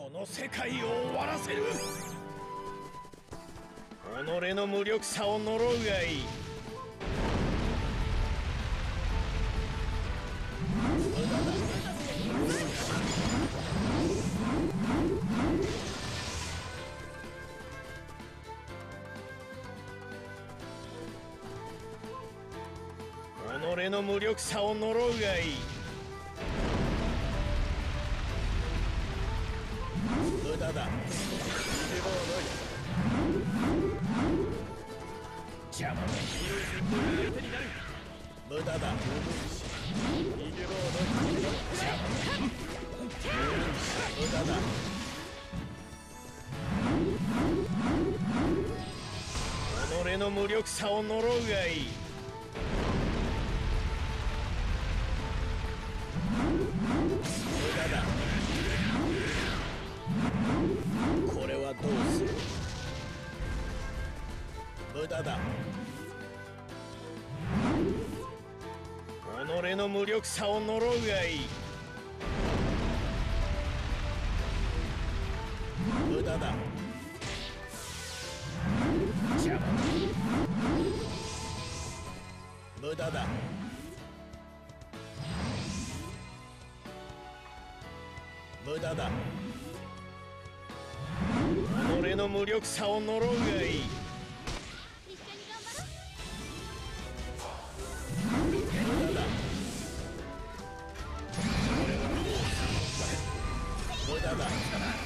この世界を終わらせる。己の無力さを呪うがいい。己の無力さを呪うがいい。無駄だ。邪魔だ。無駄だ。無駄だ。己の無力さを呪うがいい。無駄だ。これはどうする。無駄だ。己の無力さを呪うがいい。無駄だ。邪魔だ。無駄だ。無駄だ。己の無力さを呪うがいい。無駄だ。無駄だ。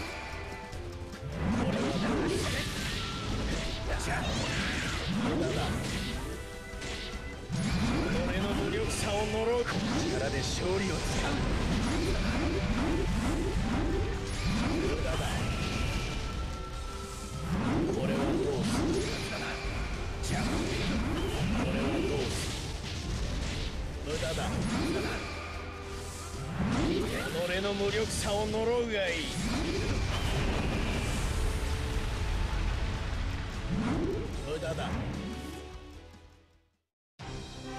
これはどうする。無駄だ。己の無力さを呪う。力で勝利をつかむ。無駄だ。これはどうする。邪魔。これはどうする。無駄だ。己の無力さを呪うがいい。無駄だ。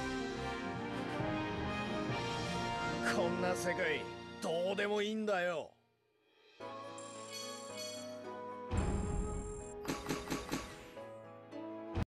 こんな世界どうでもいいんだよ。